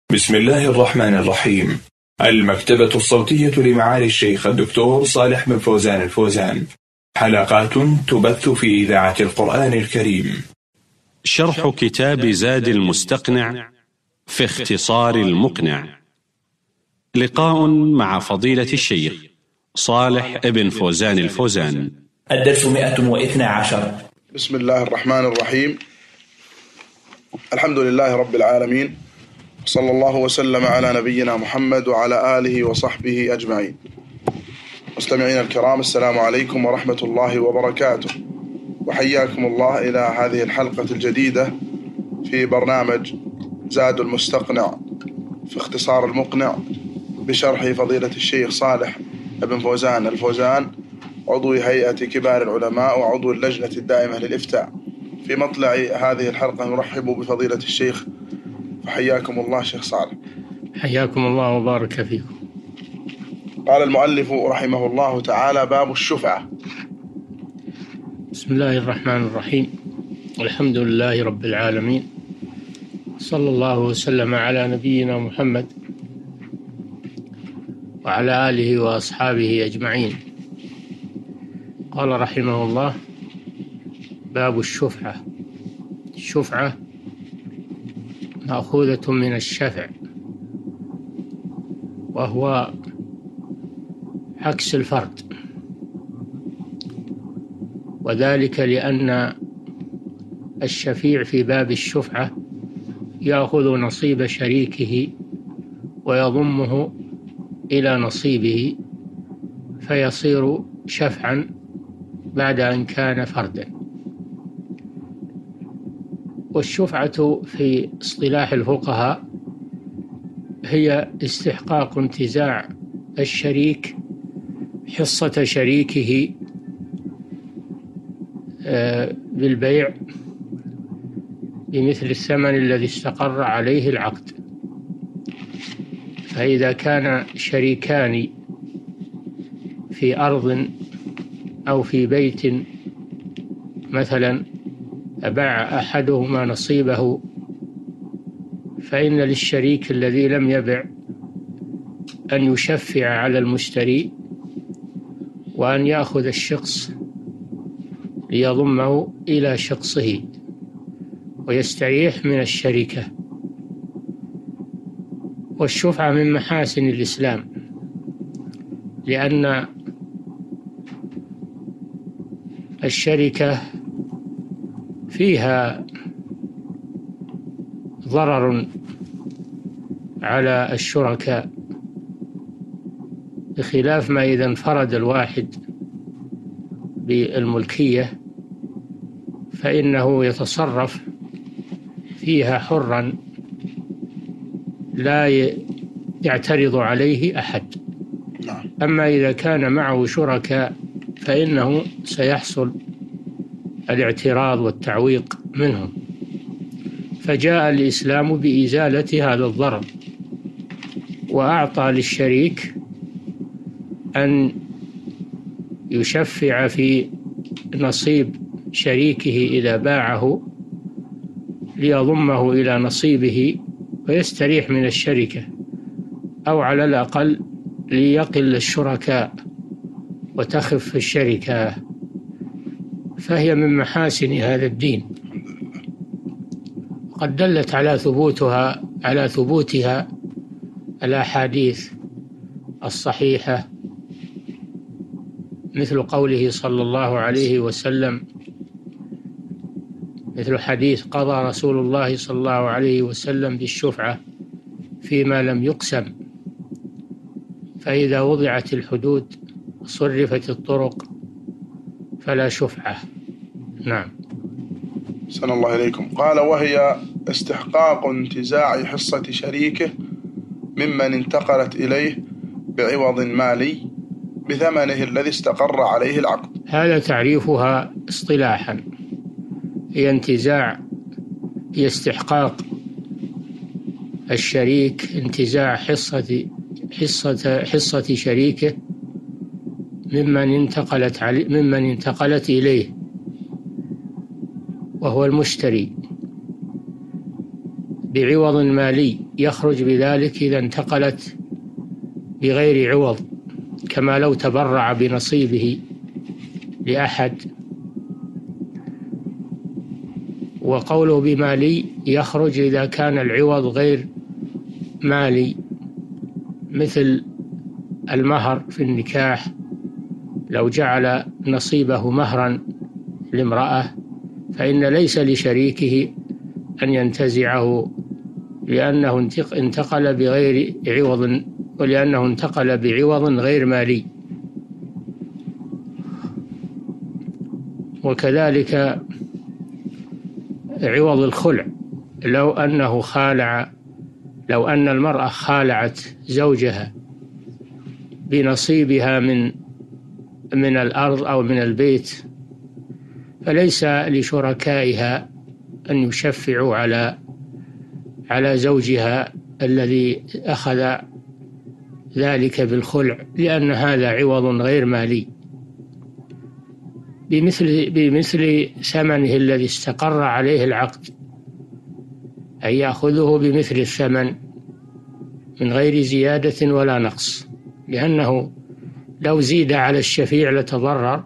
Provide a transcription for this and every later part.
بسم الله الرحمن الرحيم. المكتبة الصوتية لمعالي الشيخ الدكتور صالح بن فوزان الفوزان. حلقات تبث في إذاعة القرآن الكريم. شرح كتاب زاد المستقنع في اختصار المقنع. لقاء مع فضيلة الشيخ صالح بن فوزان الفوزان. الدرس 112. بسم الله الرحمن الرحيم. الحمد لله رب العالمين، صلى الله وسلم على نبينا محمد وعلى آله وصحبه أجمعين. مستمعين الكرام، السلام عليكم ورحمة الله وبركاته، وحياكم الله إلى هذه الحلقة الجديدة في برنامج زاد المستقنع في اختصار المقنع بشرح فضيلة الشيخ صالح بن فوزان الفوزان، عضو هيئة كبار العلماء وعضو اللجنة الدائمة للإفتاء. في مطلع هذه الحلقة نرحب بفضيلة الشيخ، فحياكم الله شيخ صالح. حياكم الله وبارك فيكم. قال المؤلف رحمه الله تعالى: باب الشفعة. بسم الله الرحمن الرحيم. الحمد لله رب العالمين، صلى الله وسلم على نبينا محمد وعلى آله وأصحابه أجمعين. قال رحمه الله: باب الشفعة. الشفعة مأخوذة من الشفع، وهو عكس الفرد، وذلك لأن الشفيع في باب الشفعة يأخذ نصيب شريكه ويضمه إلى نصيبه، فيصير شفعا بعد أن كان فردا. والشفعة في اصطلاح الفقهاء هي استحقاق انتزاع الشريك حصة شريكه بالبيع بمثل الثمن الذي استقر عليه العقد. فإذا كان شريكان في أرض أو في بيت مثلا، أباع أحدهما نصيبه، فإن للشريك الذي لم يبع أن يشفع على المشتري وأن يأخذ الشخص ليضمه إلى شخصه ويستريح من الشركة. والشفعة من محاسن الإسلام، لأن الشركة فيها ضرر على الشركاء، بخلاف ما إذا انفرد الواحد بالملكية فإنه يتصرف فيها حرا لا يعترض عليه أحد. أما إذا كان معه شركاء فإنه سيحصل الاعتراض والتعويق منهم. فجاء الإسلام بإزالة هذا الضرر، وأعطى للشريك أن يشفع في نصيب شريكه إذا باعه ليضمه إلى نصيبه ويستريح من الشركة، أو على الأقل ليقل الشركاء وتخف الشركة. فهي من محاسن هذا الدين، قد دلت على ثبوتها الأحاديث الصحيحة، مثل قوله صلى الله عليه وسلم، مثل حديث: قضى رسول الله صلى الله عليه وسلم بالشفعة فيما لم يقسم، فإذا وضعت الحدود صرفت الطرق فلا شفعة. نعم. أحسن الله إليكم. قال: وهي استحقاق انتزاع حصة شريكه ممن انتقلت إليه بعوض مالي بثمنه الذي استقر عليه العقد. هذا تعريفها اصطلاحا، هي استحقاق الشريك انتزاع حصة شريكه ممن انتقلت إليه، وهو المشتري، بعوض مالي يخرج بذلك إذا انتقلت بغير عوض، كما لو تبرع بنصيبه لأحد. وقوله بمالي يخرج إذا كان العوض غير مالي، مثل المهر في النكاح، لو جعل نصيبه مهرا لامرأة فإن ليس لشريكه أن ينتزعه، لأنه انتقل بغير عوض، ولأنه انتقل بعوض غير مالي. وكذلك عوض الخلع، لو أن المرأة خالعت زوجها بنصيبها من الأرض أو من البيت، فليس لشركائها أن يشفعوا على زوجها الذي أخذ ذلك بالخلع، لأن هذا عوض غير مالي، بمثل ثمنه الذي استقر عليه العقد، أن يأخذه بمثل الثمن من غير زيادة ولا نقص، لأنه لو زيد على الشفيع لتضرر،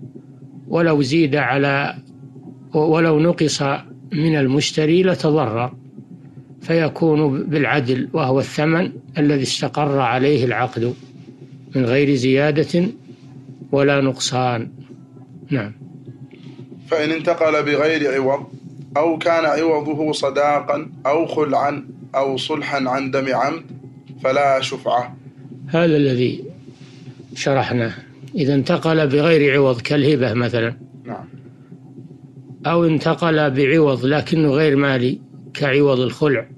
ولو نقص من المشتري لتضرر، فيكون بالعدل، وهو الثمن الذي استقر عليه العقد من غير زيادة ولا نقصان. نعم. فإن انتقل بغير عوض أو كان عوضه صداقا أو خلعا أو صلحا عن دم عمد فلا شفعة. هذا الذي شرحناه. إذا انتقل بغير عوض كالهبة مثلا، نعم، أو انتقل بعوض لكنه غير مالي كعوض الخلع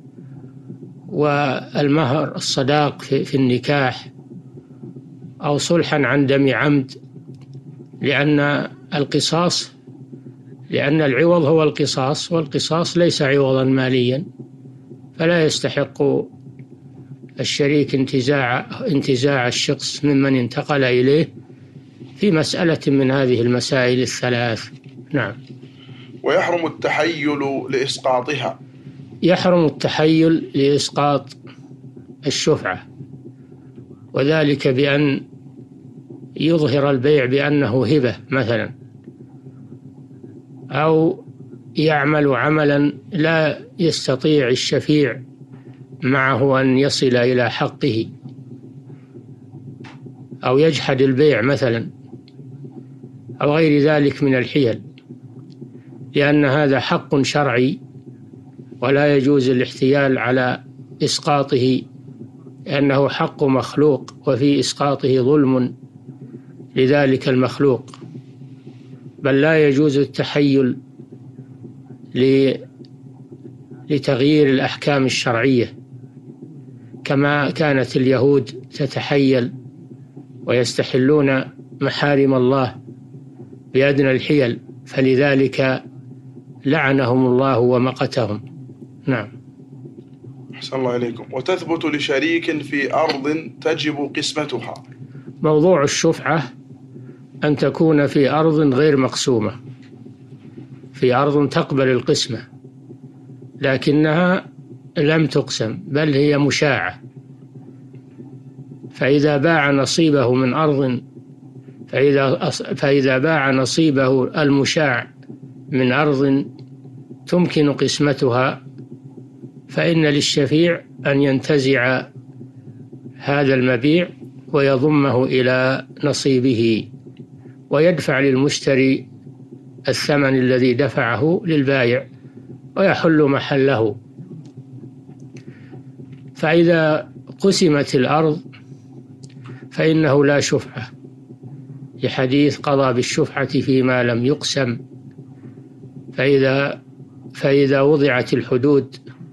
والمهر الصداق في النكاح، أو صلحا عن دم عمد، لأن العوض هو القصاص، والقصاص ليس عوضا ماليا، فلا يستحق الشريك انتزاع الشخص ممن انتقل إليه في مسألة من هذه المسائل الثلاث. نعم. ويحرم التحيل لإسقاطها. يحرم التحيل لإسقاط الشفعة، وذلك بأن يظهر البيع بأنه هبة مثلا، أو يعمل عملا لا يستطيع الشفيع معه أن يصل إلى حقه، أو يجحد البيع مثلا، أو غير ذلك من الحيل، لأن هذا حق شرعي ولا يجوز الاحتيال على إسقاطه، لأنه حق مخلوق، وفي إسقاطه ظلم لذلك المخلوق، بل لا يجوز التحيل لتغيير الأحكام الشرعية، كما كانت اليهود تتحيل ويستحلون محارم الله بأدنى الحيل، فلذلك لعنهم الله ومقتهم. نعم. أحسن الله إليكم. وتثبت لشريك في أرض تجب قسمتها. موضوع الشفعة أن تكون في أرض غير مقسومة، في أرض تقبل القسمة لكنها لم تقسم، بل هي مشاعة، فإذا باع نصيبه من أرض فإذا باع نصيبه المشاع من أرض تمكن قسمتها، فإن للشفيع أن ينتزع هذا المبيع ويضمه إلى نصيبه، ويدفع للمشتري الثمن الذي دفعه للبائع ويحل محله. فإذا قسمت الأرض فإنه لا شفعة، لحديث قضى بالشفعة فيما لم يقسم. فإذا وضعت الحدود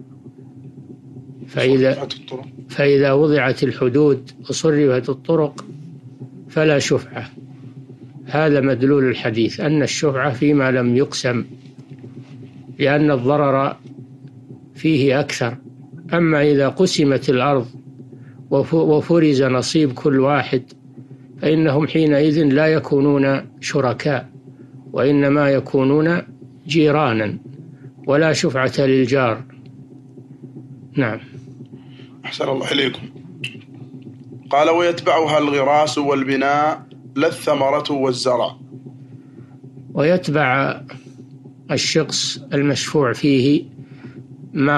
فإذا وضعت الحدود وصرفت الطرق فلا شفعة. هذا مدلول الحديث، أن الشفعة فيما لم يقسم، لأن الضرر فيه أكثر. أما إذا قسمت الأرض وفرز نصيب كل واحد فإنهم حينئذ لا يكونون شركاء، وإنما يكونون جيرانا، ولا شفعة للجار، نعم. أحسن الله إليكم. قال ويتبعها الغراس والبناء لا الثمرة والزرع. ويتبع الشخص المشفوع فيه ما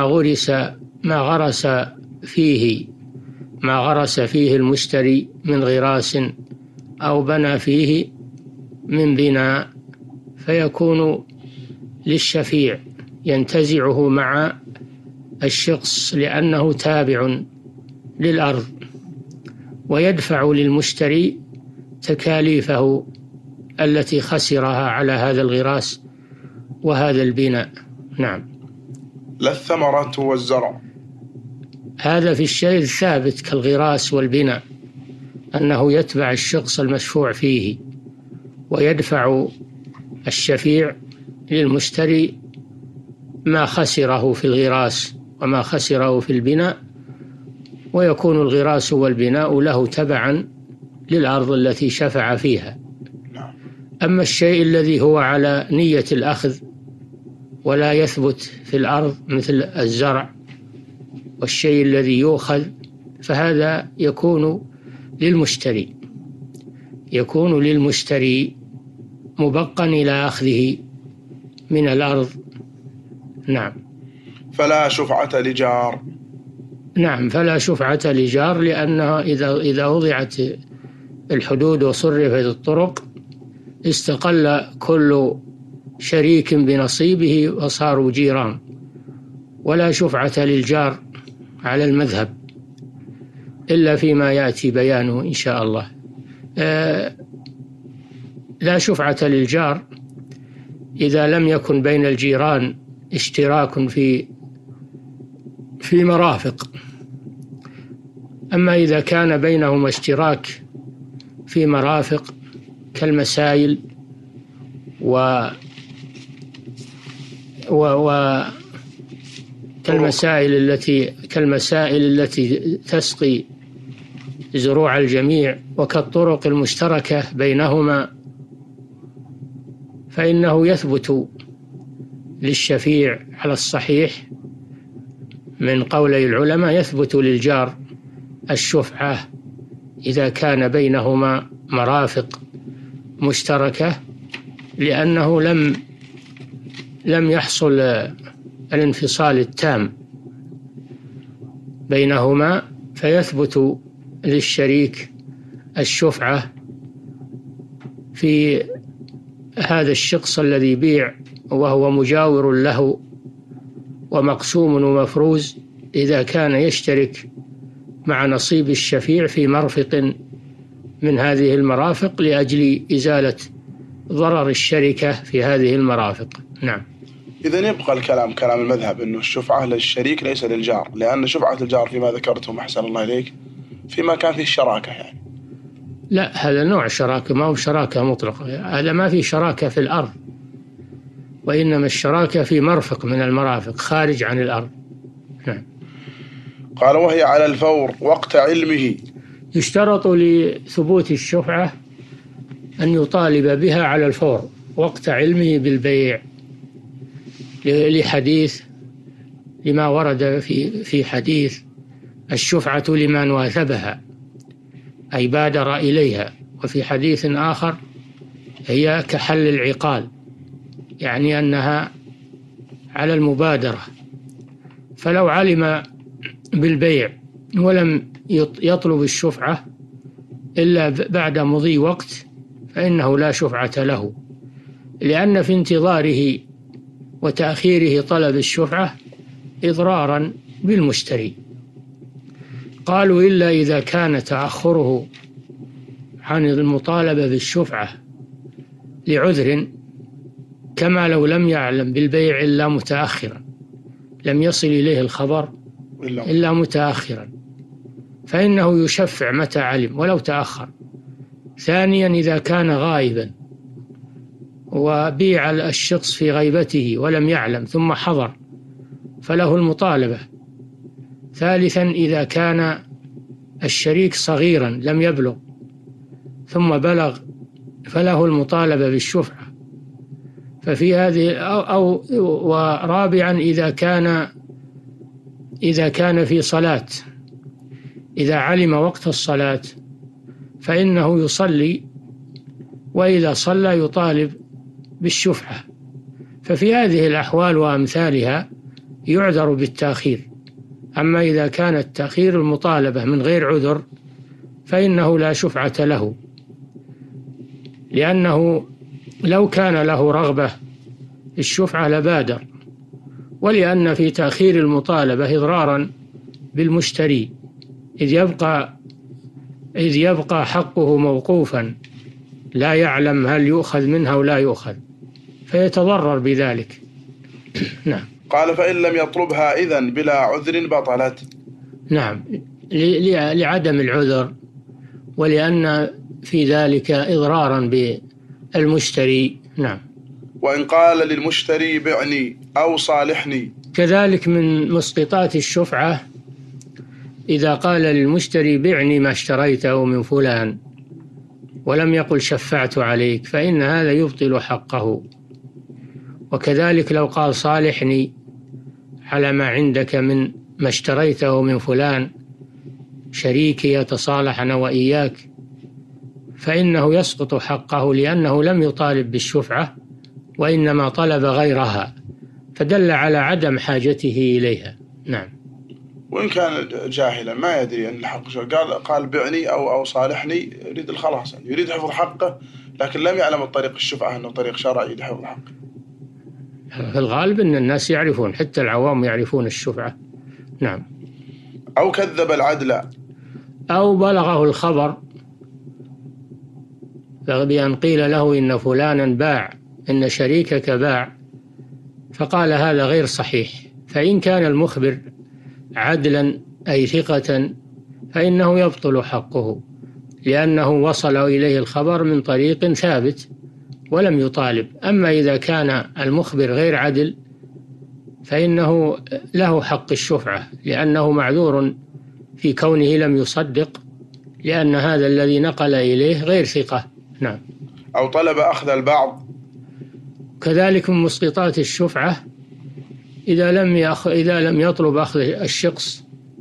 غرس فيه المشتري من غراس أو بنى فيه من بناء، فيكون للشفيع ينتزعه مع الشخص لأنه تابع للأرض، ويدفع للمشتري تكاليفه التي خسرها على هذا الغراس وهذا البناء. نعم. لا الثمرة والزرع. هذا في الشيء الثابت كالغراس والبناء، أنه يتبع الشخص المشفوع فيه ويدفع الشفيع للمشتري ما خسره في الغراس وما خسره في البناء، ويكون الغراس والبناء له تبعا للأرض التي شفع فيها. أما الشيء الذي هو على نية الأخذ ولا يثبت في الأرض مثل الزرع والشيء الذي يؤخذ، فهذا يكون للمشتري مبقا إلى أخذه من الأرض. نعم. فلا شفعة لجار. نعم، فلا شفعة لجار، لأنها إذا وضعت الحدود وصرفت الطرق استقل كل شريك بنصيبه وصاروا جيران. ولا شفعة للجار على المذهب إلا فيما يأتي بيانه إن شاء الله. لا شفعة للجار إذا لم يكن بين الجيران اشتراك في مرافق. أما إذا كان بينهما اشتراك في مرافق كالمسائل كالمسائل التي تسقي زروع الجميع وكالطرق المشتركة بينهما، فإنه يثبت للشفيع على الصحيح من قولي العلماء، يثبت للجار الشفعة إذا كان بينهما مرافق مشتركة، لأنه لم يحصل الانفصال التام بينهما، فيثبت للشريك الشفعة في هذا الشخص الذي يبيع وهو مجاور له ومقسوم ومفروز، إذا كان يشترك مع نصيب الشفيع في مرفق من هذه المرافق لأجل إزالة ضرر الشركة في هذه المرافق. نعم. إذن يبقى كلام المذهب أنه الشفعة للشريك ليس للجار، لأن شفعة الجار فيما ذكرتم أحسن الله إليك فيما كان فيه الشراكة يعني. لا، هذا نوع شراكة، ما هو شراكة مطلقة، هذا ما في شراكة في الأرض، وإنما الشراكة في مرفق من المرافق خارج عن الأرض. نعم. قال وهي على الفور وقت علمه. يشترط لثبوت الشفعة أن يطالب بها على الفور وقت علمه بالبيع، لما ورد في حديث الشفعة لمن واثبها أي بادر إليها، وفي حديث آخر هي كحل العقال، يعني أنها على المبادرة. فلو علم بالبيع ولم يطلب الشفعة إلا بعد مضي وقت فإنه لا شفعة له، لأن في انتظاره وتأخيره طلب الشفعة إضرارا بالمشتري. قالوا إلا إذا كان تأخره عن المطالبة بالشفعة لعذر، كما لو لم يعلم بالبيع إلا متأخرا، لم يصل إليه الخبر إلا متأخرا، فإنه يشفع متى علم ولو تأخر. ثانيا، إذا كان غائبا وبيع الشخص في غيبته ولم يعلم ثم حضر فله المطالبة. ثالثا، إذا كان الشريك صغيرا لم يبلغ ثم بلغ فله المطالبة بالشفعة. ففي هذه ورابعا، إذا كان إذا كان في صلاة، إذا علم وقت الصلاة فإنه يصلي، وإذا صلى يطالب بالشفعة. ففي هذه الأحوال وأمثالها يعذر بالتأخير. أما إذا كان التأخير المطالبة من غير عذر فإنه لا شفعة له، لأنه لو كان له رغبة الشفعة لبادر، ولأن في تأخير المطالبة إضرارا بالمشتري، إذ يبقى حقه موقوفا لا يعلم هل يؤخذ منها أو لا يؤخذ، فيتضرر بذلك. نعم. قال فإن لم يطلبها إذن بلا عذر بطلت. نعم، لعدم العذر، ولأن في ذلك إضرارا بالمشتري. نعم. وإن قال للمشتري بعني أو صالحني. كذلك من مسقطات الشفعة إذا قال للمشتري بعني ما اشتريته من فلان ولم يقل شفعت عليك، فإن هذا يبطل حقه. وكذلك لو قال صالحني على ما عندك من ما اشتريته من فلان، شريكي يتصالح أنا وإياك، فإنه يسقط حقه، لأنه لم يطالب بالشفعة وإنما طلب غيرها، فدل على عدم حاجته إليها. نعم. وإن كان جاهلا ما يدري أن الحق قال بعني أو صالحني، يريد الخلاص، يريد حفظ حقه، لكن لم يعلم الطريق الشفعة أنه طريق شرعي لحفظ حقه. في الغالب أن الناس يعرفون، حتى العوام يعرفون الشفعة. نعم. أو كذب العدل، أو بلغه الخبر بأن قيل له إن فلانا باع، إن شريكك باع، فقال هذا غير صحيح. فإن كان المخبر عدلا أي ثقة فإنه يبطل حقه، لأنه وصل إليه الخبر من طريق ثابت ولم يطالب. أما إذا كان المخبر غير عدل فإنه له حق الشفعة، لأنه معذور في كونه لم يصدق، لأن هذا الذي نقل إليه غير ثقة. نعم. أو طلب أخذ البعض. كذلك من مسقطات الشفعة إذا لم يطلب أخذ الشخص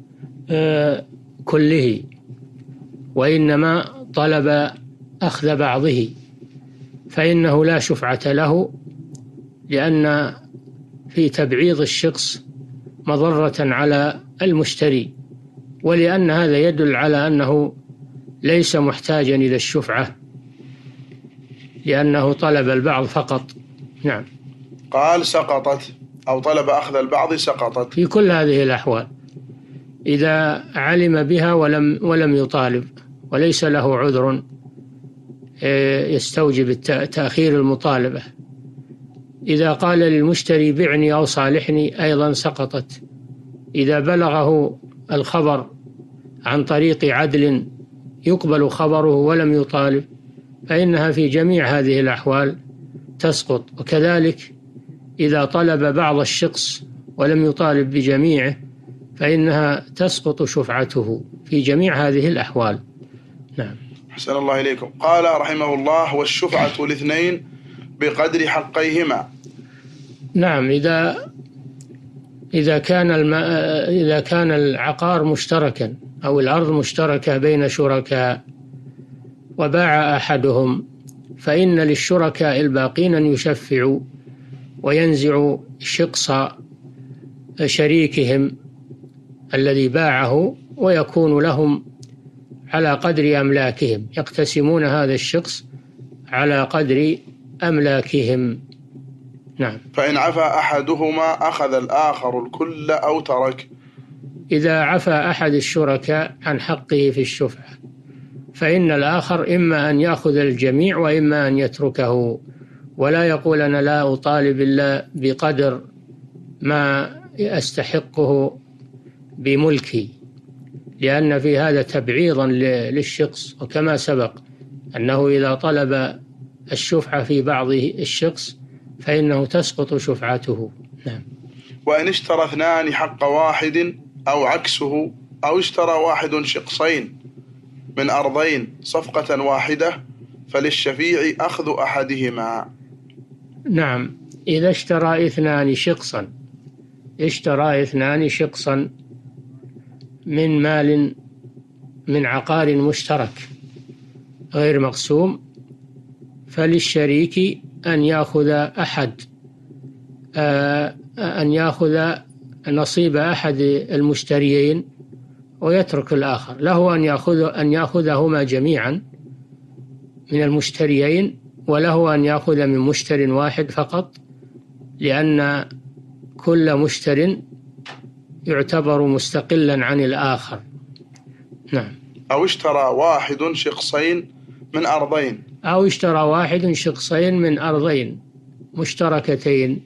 كله، وإنما طلب أخذ بعضه، فإنه لا شفعة له، لأن في تبعيض الشخص مضرة على المشتري، ولأن هذا يدل على أنه ليس محتاجا إلى الشفعة، لأنه طلب البعض فقط. نعم. قال سقطت، أو طلب أخذ البعض سقطت. في كل هذه الأحوال إذا علم بها ولم يطالب وليس له عذر يستوجب تأخير المطالبة. إذا قال للمشتري بعني أو صالحني أيضا سقطت. إذا بلغه الخبر عن طريق عدل يقبل خبره ولم يطالب فإنها في جميع هذه الأحوال تسقط. وكذلك إذا طلب بعض الشخص ولم يطالب بجميعه فإنها تسقط شفعته في جميع هذه الأحوال. نعم. حسن الله إليكم. قال رحمه الله: والشفعة لاثنين بقدر حقيهما. نعم. إذا كان العقار مشتركا أو الأرض مشتركة بين شركاء وباع أحدهم، فإن للشركاء الباقين أن يشفعوا وينزعوا شقص شريكهم الذي باعه، ويكون لهم على قدر أملاكهم، يقتسمون هذا الشقص على قدر أملاكهم. نعم. فإن عفا أحدهما أخذ الآخر الكل أو ترك. إذا عفا أحد الشركاء عن حقه في الشفعة فإن الآخر إما أن يأخذ الجميع وإما أن يتركه، ولا يقول أنا لا أطالب إلا بقدر ما أستحقه بملكي، لأن في هذا تبعيضا للشخص. وكما سبق أنه إذا طلب الشفعة في بعض الشخص فإنه تسقط شفعته. نعم. وإن اشترى اثنان حق واحد أو عكسه، أو اشترى واحد شقصين من أرضين صفقة واحدة، فللشفيع أخذ أحدهما. نعم. إذا اشترى اثنان شقصا من مال من عقار مشترك غير مقسوم، فللشريك أن يأخذ نصيب أحد المشتريين ويترك الآخر. له أن يأخذهما جميعا من المشتريين، وله أن يأخذ من مشتر واحد فقط، لأن كل مشتر يعتبر مستقلا عن الآخر. نعم. أو اشترى واحد شقصين من أرضين، أو اشترى واحد شقصين من أرضين مشتركتين،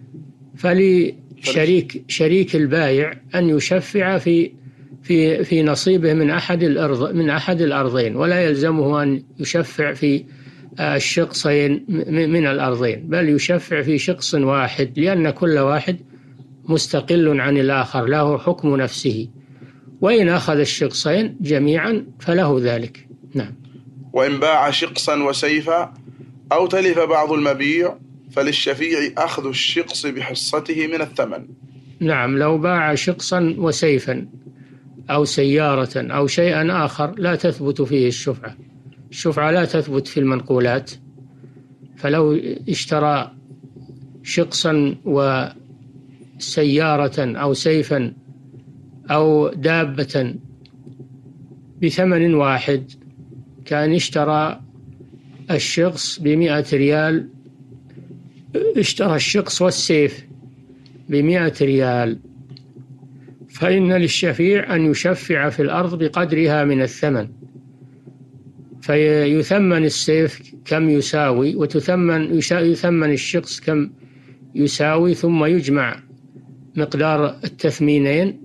فلشريك البائع أن يشفع في نصيبه من أحد الأرضين، ولا يلزمه أن يشفع في الشقصين من الأرضين، بل يشفع في شقص واحد، لأن كل واحد مستقل عن الآخر، له حكم نفسه. وإن أخذ الشقصين جميعا فله ذلك. نعم. وإن باع شقصا وسيفا أو تلف بعض المبيع فللشفيع أخذ الشقص بحصته من الثمن. نعم، لو باع شقصا وسيفا أو سيارة أو شيئا آخر لا تثبت فيه الشفعة. الشفعة لا تثبت في المنقولات، فلو اشترى شقصا وسيارة أو سيفا أو دابة بثمن واحد، كان اشترى الشقص ب100 ريال، اشترى الشقص والسيف ب100 ريال، فإن للشفيع أن يشفع في الأرض بقدرها من الثمن، فيثمن السيف كم يساوي، يثمن الشقص كم يساوي، ثم يجمع مقدار التثمينين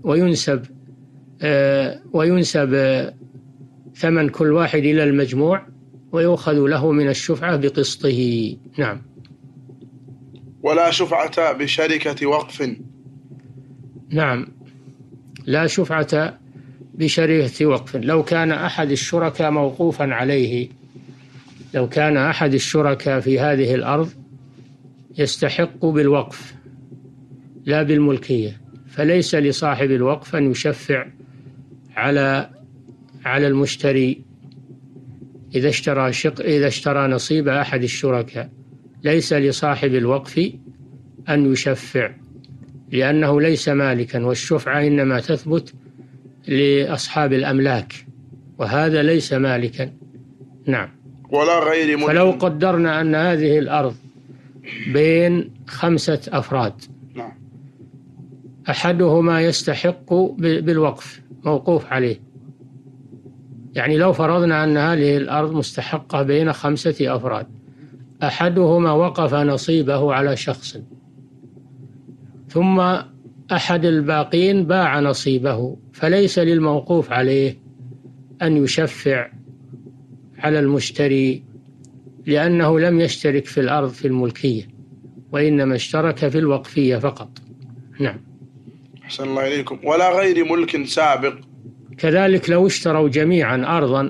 وينسب ثمن كل واحد إلى المجموع، ويؤخذ له من الشفعة بقسطه. نعم. ولا شفعة بشركة وقف. نعم، لا شفعة بشركة وقف. لو كان أحد الشركاء موقوفا عليه، لو كان أحد الشركاء في هذه الأرض يستحق بالوقف لا بالملكية، فليس لصاحب الوقف أن يشفع على المشتري إذا اشترى نصيب أحد الشركاء. ليس لصاحب الوقف أن يشفع، لأنه ليس مالكا، والشفعة إنما تثبت لأصحاب الأملاك، وهذا ليس مالكا. نعم. ولا غير ملك. فلو قدرنا أن هذه الأرض بين 5 أفراد، نعم، أحدهما يستحق بالوقف موقوف عليه، يعني لو فرضنا أن هذه الأرض مستحقة بين 5 أفراد، أحدهما وقف نصيبه على شخص، ثم أحد الباقين باع نصيبه، فليس للموقوف عليه أن يشفع على المشتري، لأنه لم يشترك في الأرض في الملكية، وإنما اشترك في الوقفية فقط. نعم. أحسن الله إليكم. ولا غير ملك سابق. كذلك لو اشتروا جميعا أرضا،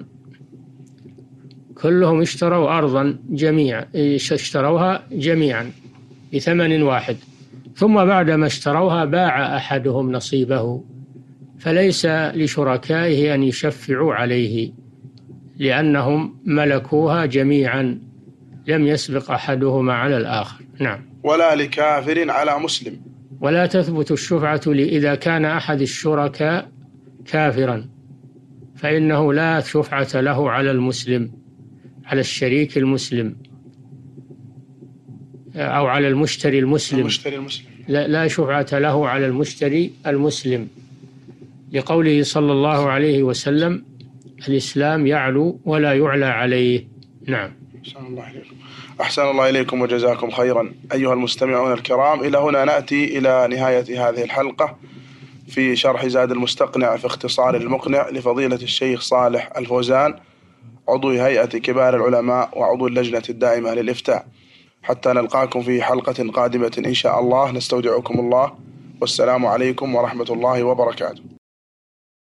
كلهم اشتروا أرضا جميعا، اشتروها جميعا بثمن واحد، ثم بعدما اشتروها باع أحدهم نصيبه، فليس لشركائه أن يشفعوا عليه، لأنهم ملكوها جميعا، لم يسبق أحدهما على الآخر. نعم. ولا لكافر على مسلم. ولا تثبت الشفعة إذا كان أحد الشركاء كافرا، فإنه لا شفعة له على المسلم، على الشريك المسلم أو على المشتري المسلم. لا شفعة له على المشتري المسلم، لقوله صلى الله عليه وسلم: الإسلام يعلو ولا يعلى عليه. نعم. أحسن الله إليكم وجزاكم خيرا. أيها المستمعون الكرام، إلى هنا نأتي إلى نهاية هذه الحلقة في شرح زاد المستقنع في اختصار المقنع لفضيلة الشيخ صالح الفوزان، عضو هيئة كبار العلماء وعضو اللجنة الدائمة للإفتاء. حتى نلقاكم في حلقة قادمة إن شاء الله، نستودعكم الله، والسلام عليكم ورحمة الله وبركاته.